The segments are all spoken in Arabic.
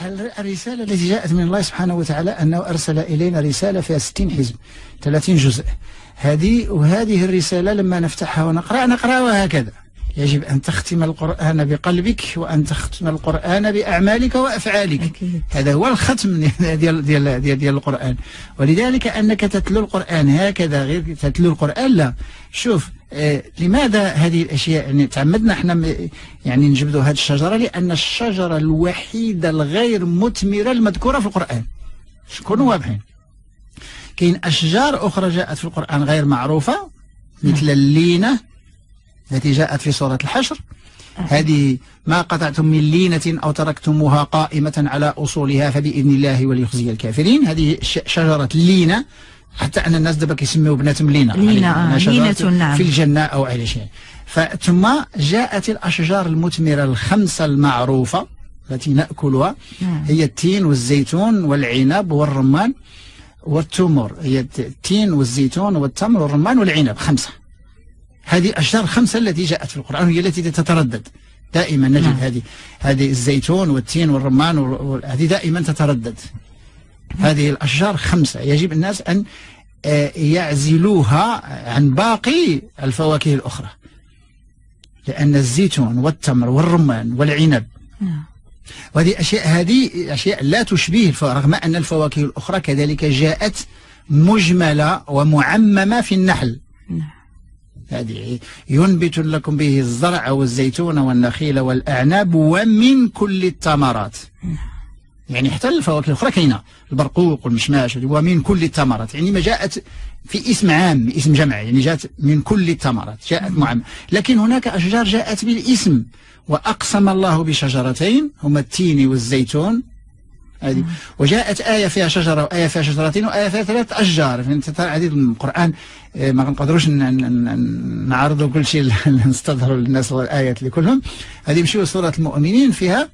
الرسالة التي جاءت من الله سبحانه وتعالى أنه أرسل إلينا رسالة فيها 60 حزب 30 جزء. وهذه الرسالة لما نفتحها ونقرأها هكذا. يجب أن تختم القرآن بقلبك، وأن تختم القرآن بأعمالك وأفعالك. أكيد. هذا هو الختم ديال القرآن. ولذلك أنك تتلو القرآن هكذا غير تتلو القرآن لا. شوف لماذا هذه الأشياء يعني تعمدنا احنا يعني نجبدوا هذه الشجرة؟ لأن الشجرة الوحيدة الغير مثمرة المذكورة في القرآن. كونوا واضحين. كاين أشجار أخرى جاءت في القرآن غير معروفة مثل اللينة التي جاءت في سورة الحشر. هذه ما قطعتم من لينة أو تركتموها قائمة على أصولها فبإذن الله وليخزي الكافرين. هذه شجرة اللينة، حتى أن الناس دابا كيسميو بناتهم لينة لينة نعم. في الجنة أو أي شيء. ثم جاءت الأشجار المثمرة الخمسة المعروفة التي نأكلها، هي التين والزيتون والعنب والرمان والتمر. هي التين والزيتون والتمر والرمان والعنب، 5. هذه الأشجار 5 التي جاءت في القرآن، وهي التي تتردد دائما. نجد هذه الزيتون والتين والرمان هذه دائما تتردد. هذه الأشجار 5 يجب الناس أن يعزلوها عن باقي الفواكه الأخرى، لأن الزيتون والتمر والرمان والعنب وهذه أشياء لا تشبه رغم أن الفواكه الأخرى كذلك جاءت مجملة ومعممة في النحل. هذه ينبت لكم به الزرع والزيتون والنخيل والأعناب ومن كل الثمرات. يعني حتى الفواكه الأخرى كاينة، البرقوق والمشماش ومن كل الثمرات، يعني ما جاءت في اسم عام اسم جمع، يعني جاءت من كل الثمرات جاءت معممة. لكن هناك أشجار جاءت بالاسم، وأقسم الله بشجرتين هما التين والزيتون. هذه وجاءت آية فيها شجرة وآية فيها شجرتين وآية فيها 3 أشجار. هذه القرآن ما نقدروش نعرضوا كل شيء نستظهروا للناس الآيات لكلهم. هذه مشيو سورة المؤمنين فيها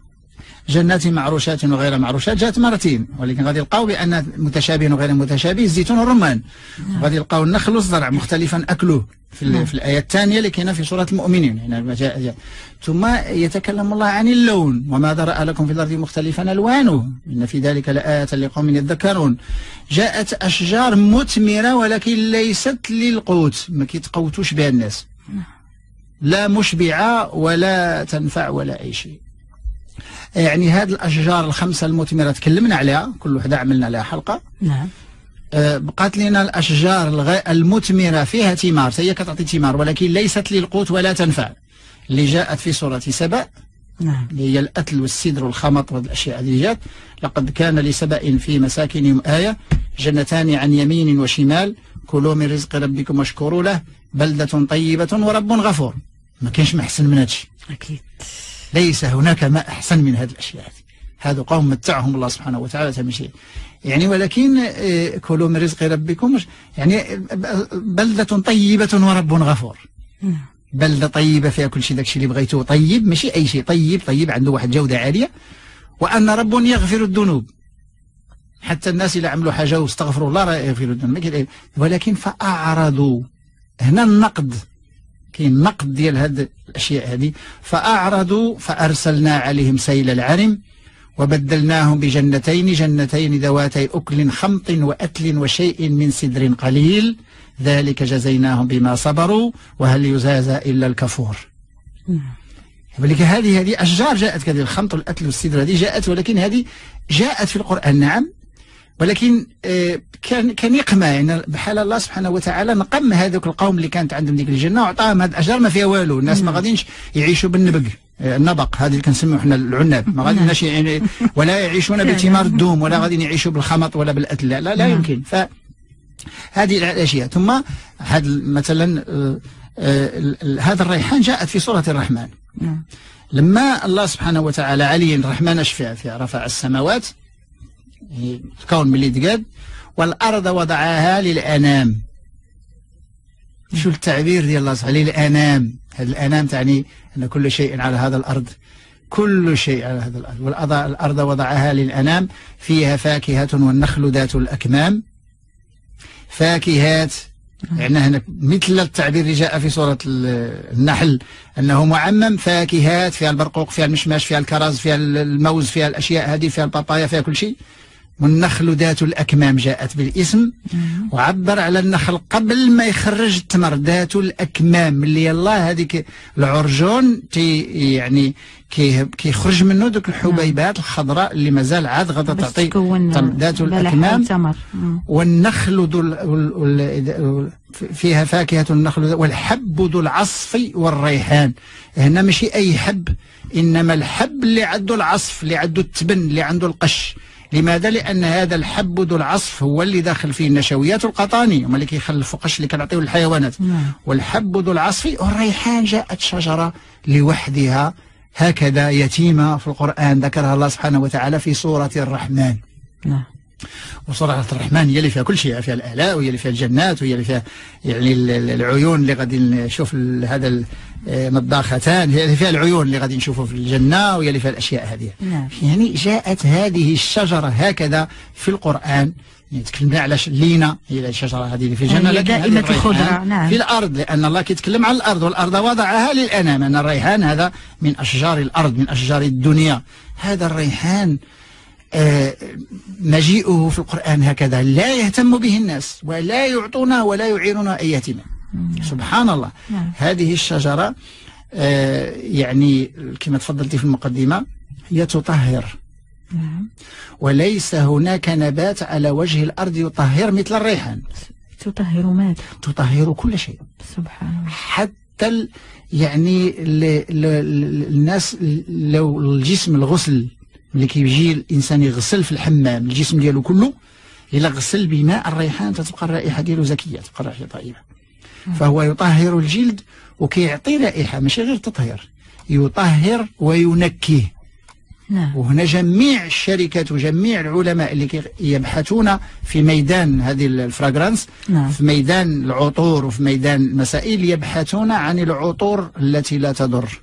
جنات معروشات وغير معروشات، جاءت مرتين، ولكن غادي يلقاو بأن متشابه وغير متشابه الزيتون والرمان. غادي يلقاو النخل والزرع مختلفا أكله في الآية الثانية اللي كاينه في سورة المؤمنين. هنا جاء ثم يتكلم الله عن اللون، وما ذرأ لكم في الأرض مختلفا ألوانه إن في ذلك لآية لقوم يذكرون. جاءت أشجار مثمرة ولكن ليست للقوت، ما كيتقوتوش بها الناس، لا مشبعة ولا تنفع ولا أي شيء. يعني هذه الأشجار 5 المثمرة تكلمنا عليها، كل وحدة عملنا عليها حلقة. نعم. بقات لنا الأشجار المثمرة فيها ثمار، هي كتعطي ثمار ولكن ليست للقوت ولا تنفع، اللي جاءت في سورة سبأ. نعم. اللي هي الأتل والسدر والخمط والأشياء هذه جاءت. لقد كان لسبأ في مساكنهم آية جنتان عن يمين وشمال كلوا من رزق ربكم واشكروا له بلدة طيبة ورب غفور. ما كاينش ما أحسن من هادشي. أكيد. ليس هناك ما أحسن من هذه الأشياء. هذا قوم متعهم الله سبحانه وتعالى تمشي يعني. ولكن كلوا من رزق ربكم يعني بلدة طيبة ورب غفور. بلدة طيبة فيها كل شيء، داكشي اللي بغيتو طيب، ماشي أي شيء، طيب عنده واحد جودة عالية. وأن رب يغفر الذنوب، حتى الناس اللي عملوا حاجة واستغفروا الله راه يغفر الذنوب. ولكن فأعرضوا، هنا النقد، كاين نقد ديال هاد الأشياء هذه. فأعرضوا فأرسلنا عليهم سيل العرم وبدلناهم جنتين ذواتي أكل خمط وأتل وشيء من سدر قليل ذلك جزيناهم بما صبروا وهل يجازى إلا الكفور. ولكن هذه أشجار جاءت كذا، الخمط والأتل والسدر هذه جاءت، ولكن هذه جاءت في القرآن نعم، ولكن كان يقمى يعني بحال الله سبحانه وتعالى نقم هذوك القوم اللي كانت عندهم ديك الجنة وعطاهم هذه الأشجار ما فيها والو. الناس ما غادينش يعيشوا بالنبق، النبق هذه اللي كنسميو حنا العناب، ما غاديناش يعني ولا يعيشون بثمار الدوم ولا غاديين يعيشوا بالخمط ولا بالأتل، لا يمكن. فهذه الأشياء. ثم هذا مثلا هذا الريحان جاءت في سورة الرحمن. لما الله سبحانه وتعالى علي الرحمن شفع فيها رفع السماوات الكون ملي تقاد والأرض وضعها للأنام. شو التعبير ديال الله سبحانه للأنام؟ هذا الأنام تعني أن كل شيء على هذا الأرض، كل شيء على هذا الأرض. والأرض وضعها للأنام فيها فاكهة والنخل ذات الأكمام. فاكهات يعني هنا مثل التعبير اللي جاء في سورة النحل أنه معمم، فاكهات فيها البرقوق، فيها المشماش، فيها الكرز، فيها الموز، فيها الأشياء هذه، فيها البابايا، فيها كل شيء. والنخل ذات الأكمام جاءت بالاسم، وعبر على النخل قبل ما يخرج التمر ذات الأكمام اللي يلا هذيك العرجون يعني كيخرج منه دوك الحبيبات الخضراء اللي مازال عاد غادا تعطي ذات الأكمام. والنخل فيها فاكهة النخل والحب ذو العصف والريحان. هنا ماشي أي حب، إنما الحب اللي عنده العصف، اللي عنده التبن، اللي عنده القش. لماذا؟ لأن هذا الحب ذو العصف هو اللي داخل فيه النشويات القطانية، هما اللي كيخلفوا قش اللي كنعطيو للحيوانات. والحب ذو العصف والريحان جاءت شجرة لوحدها هكذا يتيمة في القرآن، ذكرها الله سبحانه وتعالى في سورة الرحمن. وسورة الرحمن هي اللي فيها كل شيء، فيها الآلاء، وهي اللي فيها الجنات، وهي اللي فيها يعني العيون اللي غادي نشوف هذا مضاختان، هي اللي فيها العيون اللي غادي نشوفه في الجنة، وهي اللي فيها الأشياء هذه. يعني جاءت هذه الشجرة هكذا في القرآن. يعني تكلمنا على لينا، هي الشجرة هذه اللي في الجنة، لكن دائمة الخضرة في الأرض، لأن الله كيتكلم عن الأرض، والأرض وضعها للأنام. أن الريحان هذا من أشجار الأرض، من أشجار الدنيا. هذا الريحان مجيئه في القرآن هكذا لا يهتم به الناس، ولا يعطونه ولا يعينونه أي يتيم. سبحان الله. هذه الشجرة يعني كما تفضلتي في المقدمة هي تطهر. وليس هناك نبات على وجه الأرض يطهر مثل الريحان. تطهر ماذا؟ تطهر كل شيء. سبحان الله. حتى يعني الناس لو الجسم الغسل اللي كيجي الانسان يغسل في الحمام الجسم ديالو كله، الا غسل بماء الريحان تتبقى الرائحه ديالو زكيه، تبقى الرائحه طيبه. فهو يطهر الجلد وكيعطي رائحه، ماشي غير تطهير، يطهر وينكيه. وهنا جميع الشركات وجميع العلماء اللي يبحثون في ميدان هذه الفراغرانس، في ميدان العطور وفي ميدان المسائل، يبحثون عن العطور التي لا تضر.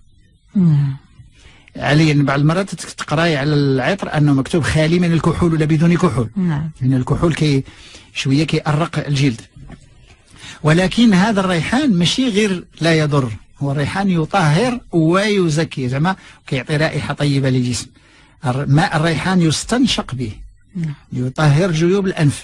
عليا بعض المرات تقراي على العطر انه مكتوب خالي من الكحول ولا بدون كحول. لان الكحول شويه كيأرق الجلد. ولكن هذا الريحان ماشي غير لا يضر، هو الريحان يطهر ويزكي، زعما كيعطي رائحه طيبه للجسم. ماء الريحان يستنشق به، يطهر جيوب الانف،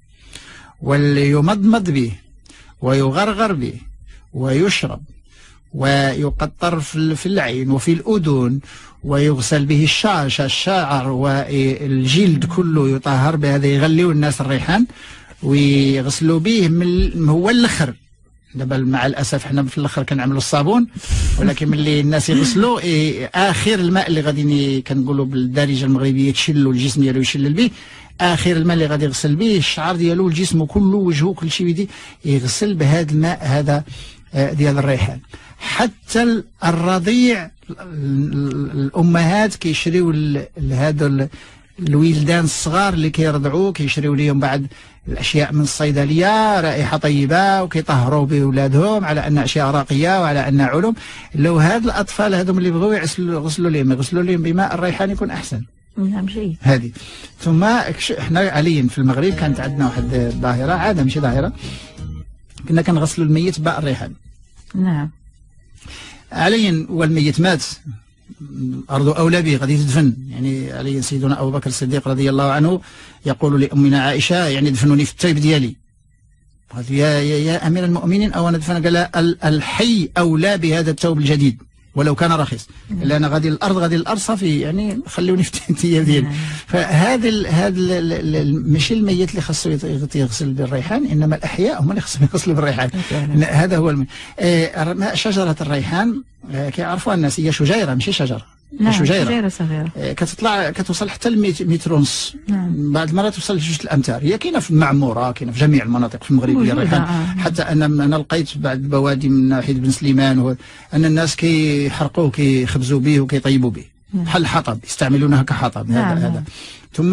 ويمضمض به، ويغرغر به، ويشرب، ويقطر في العين وفي الأذن، ويغسل به الشعر والجلد كله يطهر بهذا. يغليو الناس الريحان ويغسلوا به هو الاخر. دابا مع الاسف حنا في الاخر كنعملوا الصابون، ولكن ملي الناس يغسلوا اخر الماء اللي غادي كنقولوا بالدارجه المغربيه يتشلوا الجسم ديالو يشلل به، اخر الماء اللي غادي يغسل به الشعر ديالو الجسم كله وجهه كل شيء بدي يغسل بهذا الماء هذا ديال الريحان. حتى الرضيع الامهات كيشريو هذا الولدان الصغار اللي كيرضعوا كيشريو ليهم بعد الاشياء من الصيدليه رائحه طيبه وكيطهروا بولادهم على ان اشياء راقيه وعلى ان علوم. لو هاد الاطفال هذوم اللي بغوا يغسلوا لهم بماء الريحان يكون احسن. نعم جيد. هذه ثم احنا عليا في المغرب كانت عندنا واحد الظاهره، عاده ماشي ظاهره، كنا كنغسلوا الميت بماء الريحان. نعم. عليا والميت مات، أرض أولى به غادي تدفن. يعني علي سيدنا أبو بكر الصديق رضي الله عنه يقول لأمنا عائشة يعني دفنوني في التيب ديالي. قالت يا أمير المؤمنين أو ندفن؟ قال الحي أولى بهذا الثوب الجديد ولو كان رخيص، لأن غادي الأرض صافي، يعني خلوني في التيب ديالي. فهذا ماشي الميت اللي خاصو يغسل بالريحان، إنما الأحياء هم اللي خاصهم يغسلوا بالريحان. هذا هو شجرة الريحان كيعرفوها الناس، هي شجيرة ماشي شجرة. نعم شجيرة صغيرة كتوصل حتى المتر ونص. نعم. بعض المرات توصل ل2 الأمتار. هي كاينة في المعمورة، كاينة في جميع المناطق في المغرب هي الريحان. حتى أنا لقيت بعض البوادي من ناحية بن سليمان أن الناس كيحرقوه كيخبزوا به وكيطيبوا به بحال الحطب، يستعملونها كحطب. نعم. هذا ثم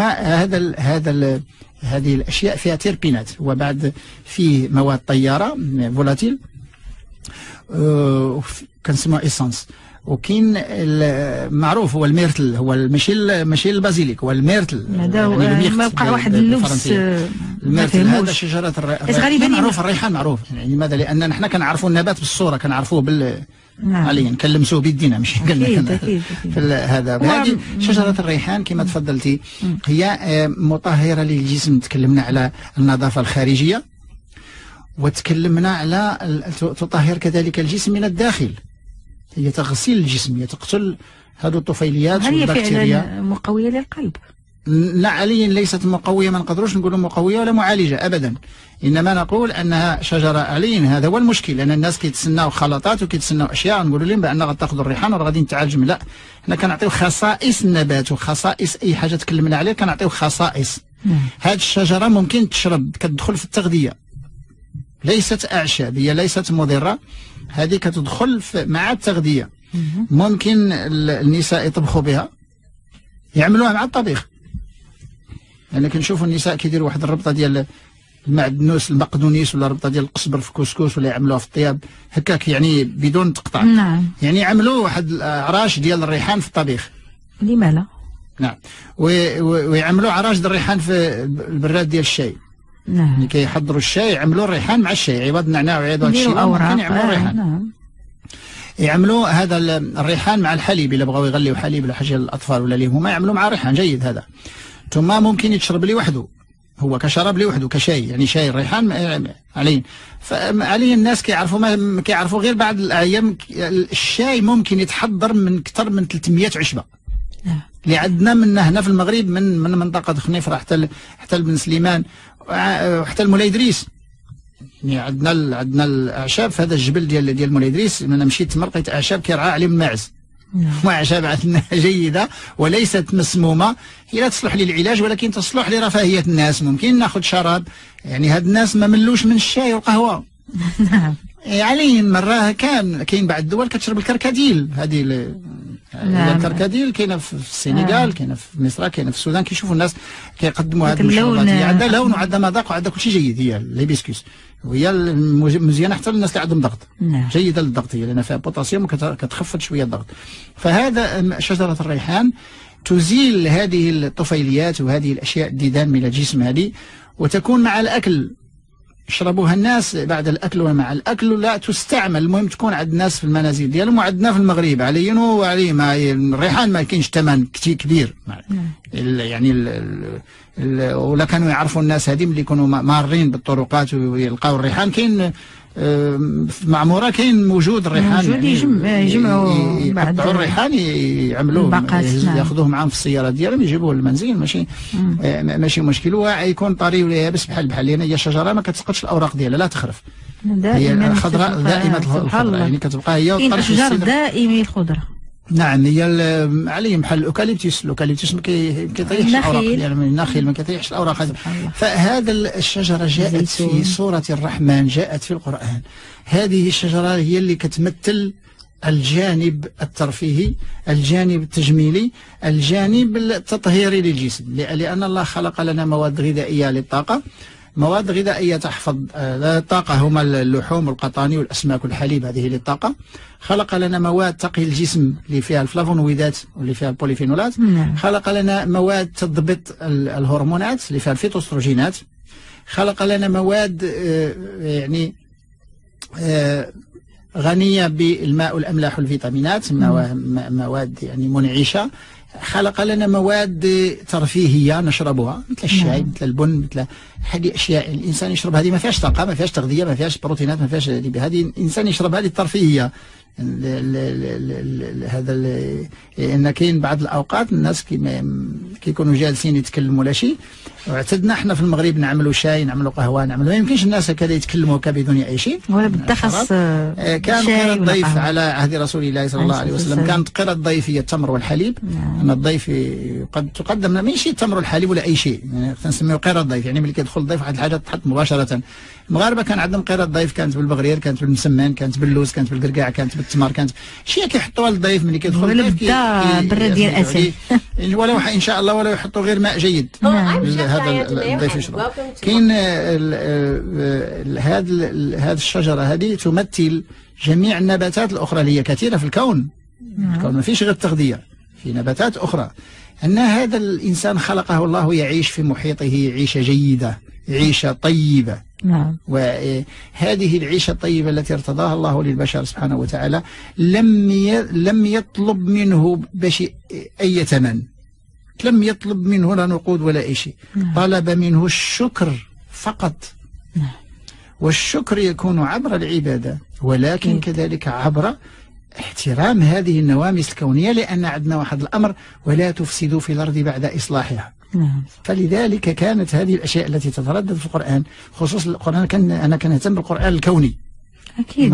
هذه الأشياء فيها تيربينات، وبعد فيه مواد طيارة فولاتيل كنسموها إيسانس. وكاين المعروف هو الميرتل، هو ماشي البازيليك، هو الميرتل. هذا ما بقى واحد اللبس المرتل هذا شجرة الريحان معروف، الريحان معروف يعني لماذا؟ لأن نحن كنعرفوا النبات بالصورة، كنعرفوه عليا كنلمسوه بيدينا مش أكيد. هذا. هذه شجرة الريحان كما تفضلتي هي مطهرة للجسم. تكلمنا على النظافة الخارجية، وتكلمنا على تطهر كذلك الجسم من الداخل، هي تغسيل الجسم، هي تقتل هذه الطفيليات والبكتيريا. هي فعلا مقوية للقلب؟ لا عليا ليست مقوية، ما نقدروش نقولوا مقوية ولا معالجة أبدا، إنما نقول أنها شجرة عليا. هذا هو المشكل، لأن الناس كيتسناو خلطات وكيتسناو أشياء نقولوا لهم بأن غتاخذوا الريحان وراه غادي نتعالجوا. لا، حنا كنعطيو خصائص النبات وخصائص أي حاجة تكلمنا عليها، كنعطيو خصائص. هذه الشجرة ممكن تشرب، كتدخل في التغذية، ليست أعشاب، هي ليست مضرة، هذه كتدخل مع التغذية. ممكن النساء يطبخوا بها، يعملوها مع الطبيخ. يعني كنشوفوا النساء كيديروا واحد الربطه ديال المعدنوس المقدونيس ولا ربطه ديال القزبر في كسكس، ولا يعملوها في الطياب هكاك يعني بدون تقطع. نعم. يعني يعملوا واحد عراش ديال الريحان في الطبيخ. لما لا؟ نعم. ويعملوا عراش ديال الريحان في البراد ديال الشاي. نعم. يعني كيحضروا الشاي يعملوا الريحان مع الشاي، عوض النعناع وعوض الشيء ممكن يعملوا الريحان. نعم. يعملوا هذا الريحان مع الحليب، الا بغاو يغليو حليب ولا حاجه للاطفال ولا ليهم هما، يعملوا مع الريحان جيد هذا. ثم ممكن يتشرب لوحده، هو كشراب لوحده كشاي، يعني شاي الريحان عليه. فعليه الناس كيعرفوا كيعرفوا غير بعض الايام. الشاي ممكن يتحضر من اكثر من 300 عشبه. اللي عندنا منا هنا في المغرب، من منطقه خنيفره حتى بن سليمان وحتى المولاي ادريس. يعني عندنا الاعشاب في هذا الجبل ديال مولاي ادريس. انا مشيت تما لقيت اعشاب كيرعى عليهم الماعز. وأعشاب عندنا جيدة وليست مسمومة، هي لا تصلح للعلاج ولكن تصلح لرفاهية الناس. ممكن ناخذ شراب، يعني هاد الناس ما ملوش من الشاي والقهوة. نعم. عليه مرة كاين بعض الدول كتشرب الكركديل. هذه الكركديل كاينه في السنغال، كاينه في مصر، كاينه في السودان. كيشوفوا الناس كيقدموا هذه المشروبات، هي عندها لون وعندها مذاق وعندها كل شيء جيد. هي الهيبسكوس وهي مزيانه حتى للناس اللي عندهم ضغط. جيده للضغط هي، لان فيها بوتاسيوم وكتخفض شويه الضغط. فهذا شجره الريحان تزيل هذه الطفيليات وهذه الاشياء الديدان من الجسم هذه، وتكون مع الاكل. يشربوها الناس بعد الاكل ومع الاكل، لا تستعمل. المهم تكون عند الناس في المنازل ديالهم، وعندنا في المغرب عليا وعليه الريحان ما كاينش ثمن كبير. يعني ولا كانوا يعرفوا الناس هذه ملي يكونوا مارين بالطرقات ويلقاو الريحان. كاين في معموره كاين موجود الريحان، يجمعوا يقطعوا الريحان يعملوه، ياخذوه معاهم في السياره ديالهم يجيبوه للمنزل. ماشي مشكل، ويكون طري ولا يابس بحال لان هي الشجره ما كتسقطش الاوراق ديالها، لا تخرف. هي خضراء دائمه الخضراء، يعني كتبقى هي الاشجار دائمه الخضره. نعم. هي عليهم بحال الاوكاليبتوس ما كيطيحش الاوراق ديالها، من النخيل ما كيطيحش الاوراق. فهذا الشجره جاءت في سوره الرحمن، جاءت في القران. هذه الشجره هي اللي كتمثل الجانب الترفيهي، الجانب التجميلي، الجانب التطهيري للجسم. لان الله خلق لنا مواد غذائيه للطاقه. مواد غذائية تحفظ الطاقة هما اللحوم والقطاني والأسماك والحليب، هذه للطاقة. خلق لنا مواد تقي الجسم اللي فيها الفلافونويدات واللي فيها البوليفينولات. خلق لنا مواد تضبط الهرمونات اللي فيها الفيتوستروجينات. خلق لنا مواد يعني غنية بالماء والأملاح والفيتامينات، مواد يعني منعشة. خلق لنا مواد ترفيهيه نشربها مثل الشاي، مثل البن، مثل هذه اشياء الانسان يشرب. هذه ما فيهاش طاقه، ما فيهاش تغذيه، ما فيهاش بروتينات، ما فيهاش هذه الانسان يشرب هذه الترفيهيه. هذا ان كاين بعض الاوقات الناس كيكونوا جالسين يتكلموا ولا شيء. واعتدنا احنا في المغرب نعملوا شاي، نعملوا قهوه، ما يمكنش الناس هكذا يتكلموا هكا بدون اي شيء ولا بالتخص. كان قرى الضيف على عهد رسول الله صلى الله عليه وسلم، كانت قرى الضيف هي التمر والحليب. ان الضيف قد تقدم ماشي التمر والحليب ولا اي شيء، يعني تنسميو قرى الضيف. يعني ملي كيدخل الضيف واحد الحاجه تحط مباشره. المغاربه كان عندهم قرى الضيف، كانت بالبغرير، كانت بالمسمان، كانت باللوز، كانت بالقرقاع، كانت بالتمر، كانت شي كيحطوها للضيف ملي كيدخل الضيف برا ديال الاسد ولو ان شاء الله ولو يحطوا غير ماء جيد هذا الضيف يشرب. كاين هذه الشجره هذه تمثل جميع النباتات الاخرى اللي هي كثيره في الكون. الكون ما فيش غير التغذيه، في نباتات اخرى. ان هذا الانسان خلقه الله يعيش في محيطه عيشه جيده، عيشة طيبة. نعم. وهذه العيشة الطيبة التي ارتضاها الله للبشر سبحانه وتعالى لم يطلب منه أي ثمن، لم يطلب منه لا نقود ولا أي شيء. طلب منه الشكر فقط. والشكر يكون عبر العبادة، ولكن كذلك عبر احترام هذه النواميس الكونية، لأن عندنا واحد الأمر: ولا تفسدوا في الأرض بعد إصلاحها. فلذلك كانت هذه الأشياء التي تتردد في القرآن، خصوصا القرآن، أنا كنهتم بالقرآن الكوني. أكيد.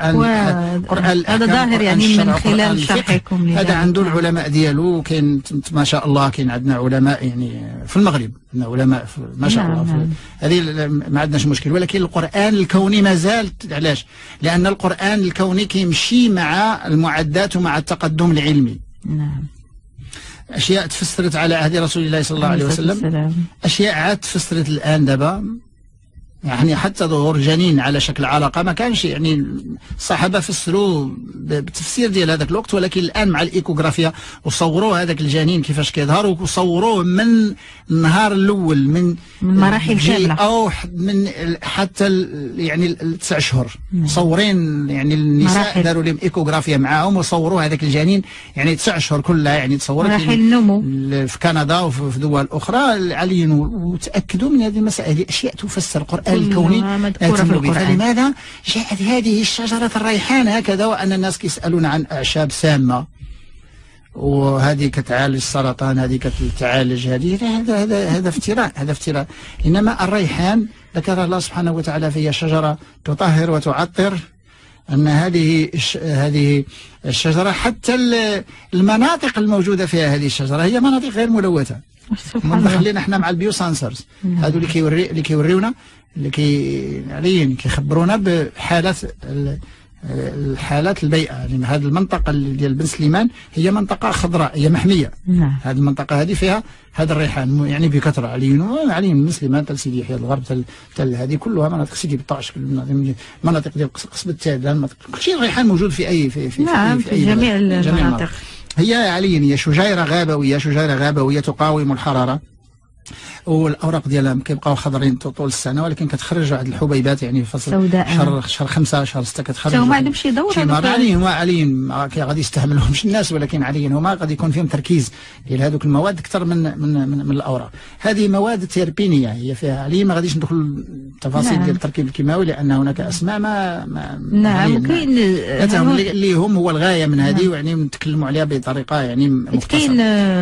قرآن هذا ظاهر يعني من خلال شرحكم. هذا عنده العلماء ديالو، كاين ما شاء الله، كاين عندنا علماء يعني في المغرب، عندنا علماء ما شاء الله. هذه ما عندناش مشكل، ولكن القرآن الكوني ما زال. علاش؟ لأن القرآن الكوني كيمشي مع المعدات ومع التقدم العلمي. نعم. أشياء تفسرت على عهد رسول الله صلى الله عليه وسلم، أشياء عاد تفسرت الآن دابا. يعني حتى ظهور جنين على شكل علقة ما كانش، يعني الصحابة فسروا بالتفسير ديال هذاك الوقت، ولكن الآن مع الإيكوغرافيا وصوروا هذاك الجنين كيفاش كيظهر، وصوروه من النهار الأول، من مراحل كاملة، أو من حتى يعني 9 أشهر مصورين. يعني النساء داروا لهم إيكوغرافيا معاهم وصوروا هذاك الجنين يعني 9 أشهر كلها، يعني تصورت مراحل النمو في كندا وفي دول أخرى عليا، وتأكدوا من هذه المسائل. هذه أشياء تفسر القرآن الكوني فلماذا جاءت هذه الشجرة الريحان هكذا، وأن الناس يسألون عن أعشاب سامة وهذه كتعالج السرطان، هذه كتعالج هذه، هذا افتراء، هذا افتراء. إنما الريحان ذكر الله سبحانه وتعالى فيها شجرة تطهر وتعطر، أن هذه الشجرة حتى المناطق الموجودة فيها هذه الشجرة هي مناطق غير ملوثة. خلينا احنا مع البيوسانسرز هذو اللي كيوريونا، اللي كيخبرونا بحالات الحالات البيئة. يعني هذه المنطقة ديال بن سليمان هي منطقة خضراء، هي محمية. هذه المنطقة هذه فيها هذا الريحان يعني بكثرة. عليهم بن سليمان، تل سيدي يحيى الغرب، تل هذه كلها مناطق سيدي بطاش، مناطق ديال قصب التاد، كل شيء الريحان موجود في أي في جميع المناطق. هي عليا هي شجيرة غابوية تقاوم الحرارة، والاوراق ديالها كيبقاو خضرين طول السنه، ولكن كتخرج واحد الحبيبات يعني في فصل شهر 5 شهر 6 كتخرج. هما عندهم شي دور هما غادي يستهملوهمش الناس، ولكن عليا هما غادي يكون فيهم تركيز ديال هذوك المواد اكثر من الاوراق. هذه مواد تيربينيه هي فيها عليا، ما غاديش ندخل التفاصيل ديال التركيب الكيماوي، لان هناك اسماء نعم كاين اللي هو الغايه من هذه، ويعني نتكلموا عليها بطريقه يعني مختصره. كاين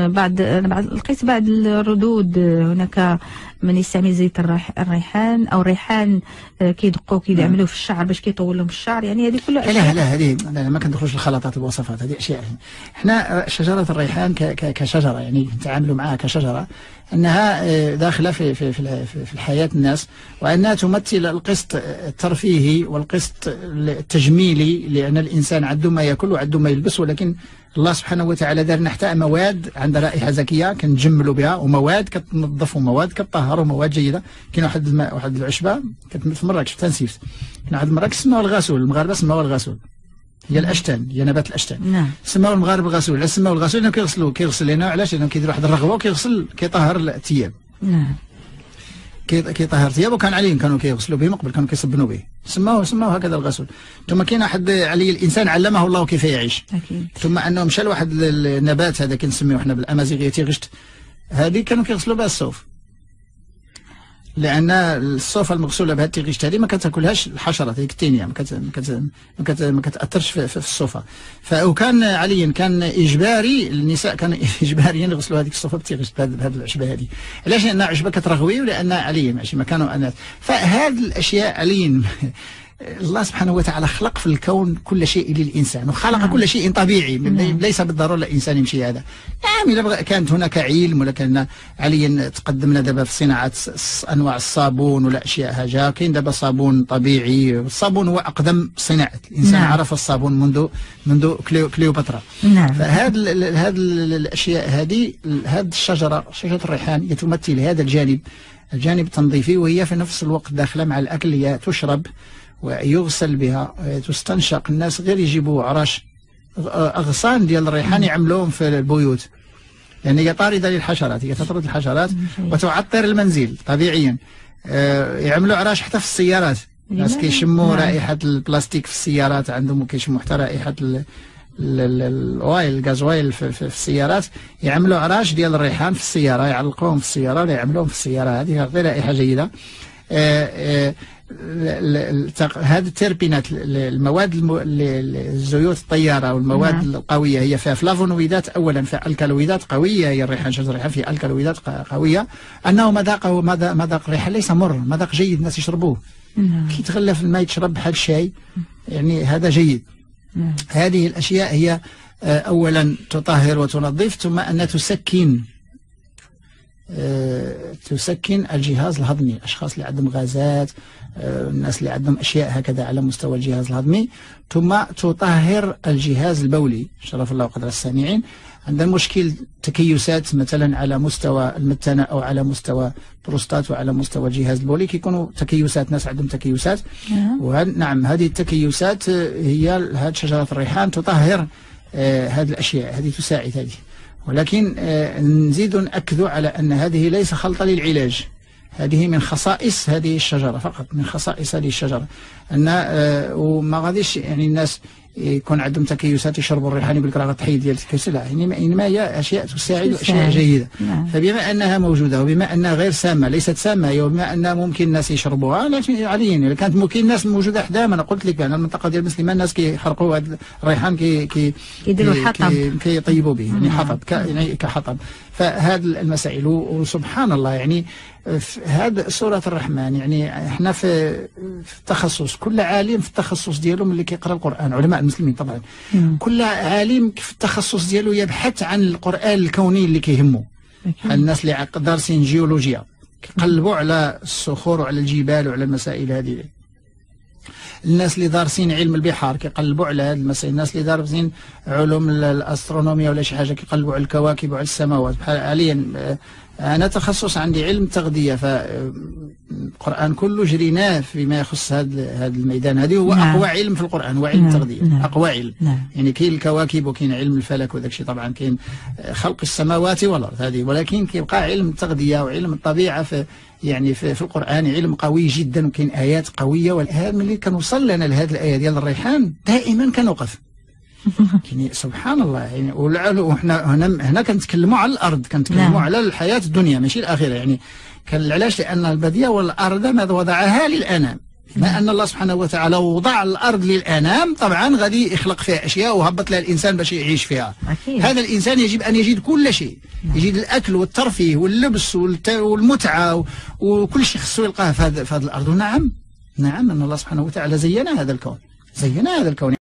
لقيت بعض الردود، هناك من يستعمل زيت الريحان او الريحان كيدقوا كيعملوه في الشعر باش كيطول لهم الشعر، يعني هذه كلها اشياء. لا هذه ما كندخلوش في الخلطات والوصفات، هذه اشياء. احنا شجره الريحان كشجره، يعني نتعاملوا معها كشجره، انها داخله في الحياه الناس، وانها تمثل القسط الترفيهي والقسط التجميلي، لان الانسان عنده ما ياكل وعنده ما يلبس، ولكن الله سبحانه وتعالى دارنا حتى مواد عندها رائحه زكيه كنجملوا بها، ومواد كتنظف، ومواد كتطهر، ومواد جيده. كاين واحد العشبه في مراكش شفتها نسيت، كاين واحد المراكش سماوها الغاسول، المغاربه سماوها الغاسول، هي الاشتان، هي نبات الاشتان. نعم. سماوه المغاربه الغاسول، علاش سماوه الغاسول؟ لانه كيغسل لنا. علاش؟ لانه كيدير واحد الرغوه وكيغسل كيطهر الثياب. نعم. كيطهر ثيابه، وكان عليهم كانوا كيغسلوا به من قبل، كانوا كيصبنوا به، سماوه هكذا الغسول. ثم كاين واحد علي الانسان علمه الله كيف يعيش. اكيد. ثم انه مشى لواحد النبات هذا كنسميوه حنا بالامازيغيه تيغشت، هذه كانوا كيغسلوا بها الصوف، لان الصوفه المغسوله بهذه التيغشت هذه ما كتاكلهاش الحشرات، هذيك التينيه ما كتاثرش في الصوفه. وكان عليا كان اجباري، النساء كانوا اجباريين يغسلوا هذيك الصوفه بالتيغشت بهذه العشبه هذه. علاش؟ لان عشبه كترغوي، ولان عليا ماشي ما كانوا اناس. فهذه الاشياء عليا الله سبحانه وتعالى خلق في الكون كل شيء للإنسان، وخلق كل شيء طبيعي، ليس بالضرورة الإنسان يمشي هذا. نعم إذا كانت هناك علم، ولكن عليا تقدمنا دابا في صناعة أنواع الصابون ولا أشياء هجا. كاين دابا صابون طبيعي، الصابون هو أقدم صناعة الإنسان. عرف الصابون منذ كليوباترا. فهذه الأشياء هذه شجرة الريحان هي تمثل هذا الجانب التنظيفي، وهي في نفس الوقت داخلة مع الأكل، هي تشرب ويغسل بها، تستنشق. الناس غير يجيبوا عرش أغصان ديال الريحان يعملوهم في البيوت، لأن هي طاردة للحشرات، هي تطرد الحشرات وتعطر المنزل طبيعيا. يعملوا عراش حتى في السيارات. الناس كيشموا رائحة البلاستيك في السيارات عندهم، وكيشموا حتى رائحة الغازويل في السيارات. يعملوا عراش ديال الريحان في السيارة، يعلقوهم في السيارة ولا يعملوهم في السيارة. هذه غير رائحة جيدة. هذه التربينات، المواد الزيوت الطياره والمواد القويه هي فيها فلافونويدات اولا، فيها الكالويدات قويه. هي الريحان، شجر الريحان فيه الكالويدات قويه. انه مذاق الريحان ليس مر، مذاق جيد الناس يشربوه. كي تغلى في الماء تشرب بحال الشاي، يعني هذا جيد. هذه الاشياء هي اولا تطهر وتنظف، ثم ان تسكن الجهاز الهضمي. الأشخاص اللي عندهم غازات، الناس اللي عندهم أشياء هكذا على مستوى الجهاز الهضمي. ثم تطهر الجهاز البولي. شرف الله وقدر السامعين. عندنا مشكل تكيسات مثلا على مستوى المثانة أو على مستوى البروستات وعلى مستوى الجهاز البولي، كيكونوا تكيسات، ناس عندهم تكيسات. نعم، هذه التكيسات هي شجرة الريحان تطهر هذه الأشياء، هذه تساعد هذه. ولكن نزيد نأكد على أن هذه ليس خلطة للعلاج، هذه من خصائص هذه الشجرة فقط، من خصائص هذه الشجرة. أن وما غاديش يعني الناس يكون عندهم تكيسات يشربوا الريحان يقول لك راه غتحيد ديال التكيس، لا، إنما هي أشياء تساعد وأشياء جيدة. فبما أنها موجودة وبما أنها غير سامة، ليست سامة، وبما أن ممكن الناس يشربوها، لا عليهم. إذا كانت ممكن الناس موجودة حداها، أنا قلت لك أنا المنطقة ديال المسلمين الناس كيحرقوا هذا الريحان، كيديروا الحطب، كيطيبوا به، يعني حطب، يعني كحطب. فهذه المسائل، وسبحان الله يعني هذا سورة الرحمن. يعني احنا في التخصص، كل عالم في التخصص ديالو ملي كيقرا القرآن، علماء المسلمين طبعا، كل عالم في التخصص ديالو يبحث عن القرآن الكوني اللي كيهمه. الناس اللي دارسين جيولوجيا كيقلبوا على الصخور وعلى الجبال وعلى المسائل هذه. الناس اللي دارسين علم البحار كيقلبوا على هذه المسائل. الناس اللي دارسين علوم الاسترونوميا ولا شي حاجه كيقلبوا على الكواكب وعلى السماوات. بحال حاليا انا تخصص عندي علم التغذيه، فالقران كله جريناه فيما يخص هذا الميدان. هذه هو اقوى علم في القران، هو علم التغذيه، اقوى علم. يعني كاين الكواكب وكاين علم الفلك وداك الشيء، طبعا كاين خلق السماوات والارض هذه، ولكن كيبقى علم التغذيه وعلم الطبيعه في القرآن علم قوي جدا، وكاين آيات قوية. والآن ملي كنوصل لنا لهذه الآية ديال الريحان دائما كنوقف. يعني سبحان الله. يعني وحنا هنا كنتكلموا على الأرض، كنتكلموا على الحياة الدنيا ماشي الآخرة. يعني علاش؟ لأن البديع والأرض ما وضعها للأنام. بما أن الله سبحانه وتعالى وضع الأرض للأنام، طبعا غادي يخلق فيها أشياء وهبط لها الإنسان باش يعيش فيها. هذا الإنسان يجب أن يجد كل شيء، يجد الأكل والترفيه واللبس والمتعة وكل شيء خصو يلقاه في هذه الأرض. نعم أن الله سبحانه وتعالى زين هذا الكون، زين هذا الكون.